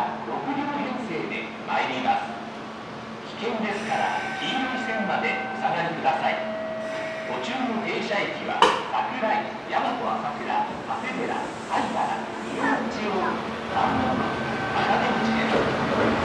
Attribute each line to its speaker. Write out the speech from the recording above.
Speaker 1: が6両編成で参ります。危険ですから黄色い線までお下がりください。途中の停車駅は桜井、大和朝倉、長谷寺、灰原、仁王町を3番、赤出口です。